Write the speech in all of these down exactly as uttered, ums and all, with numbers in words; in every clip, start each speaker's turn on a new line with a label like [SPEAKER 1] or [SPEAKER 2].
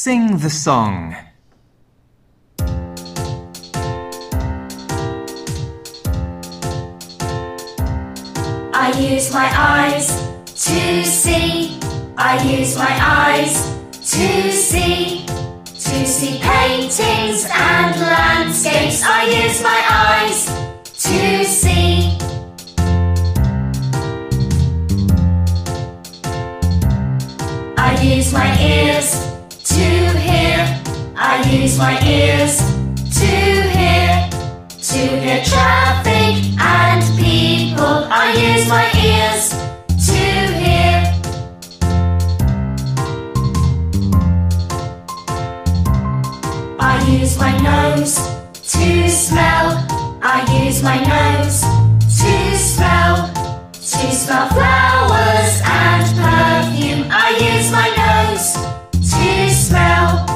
[SPEAKER 1] Sing the song.
[SPEAKER 2] I use my eyes to see. I use my eyes to see. To see paintings and landscapes. I use my eyes to see. I use my ears to hear. I use my ears to hear. To hear traffic and people. I use my ears to hear. I use my nose to smell. I use my nose to smell. To smell flowers and perfume. I use my nose to smell.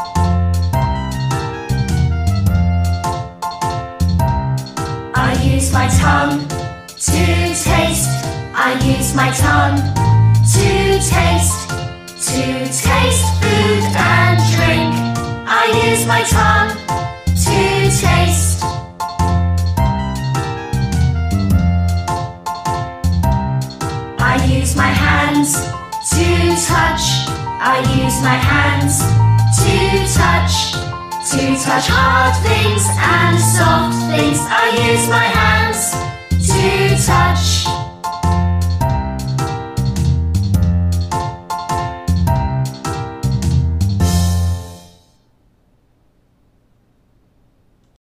[SPEAKER 2] I use my tongue to taste. I use my tongue to taste. To taste food and drink. I use my tongue to taste. I use my hands to touch. I use my hands to touch. To touch hard things and soft things. I use my hands to touch.